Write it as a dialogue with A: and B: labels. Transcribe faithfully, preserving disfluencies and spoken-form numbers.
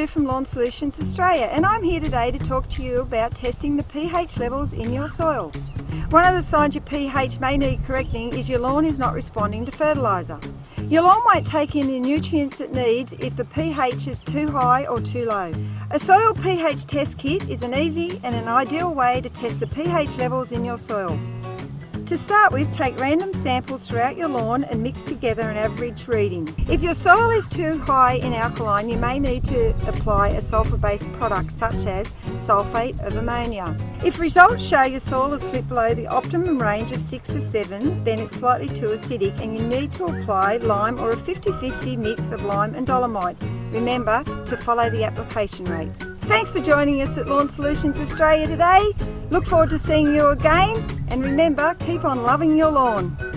A: Sue from Lawn Solutions Australia, and I'm here today to talk to you about testing the pH levels in your soil. One of the signs your pH may need correcting is your lawn is not responding to fertiliser. Your lawn won't take in the nutrients it needs if the pH is too high or too low. A soil pH test kit is an easy and an ideal way to test the pH levels in your soil. To start with, take random samples throughout your lawn and mix together an average reading. If your soil is too high in alkaline, you may need to apply a sulphur-based product such as sulphate of ammonia. If results show your soil has slipped below the optimum range of six to seven, then it's slightly too acidic and you need to apply lime or a fifty fifty mix of lime and dolomite. Remember to follow the application rates. Thanks for joining us at Lawn Solutions Australia today. Look forward to seeing you again, and remember, keep on loving your lawn.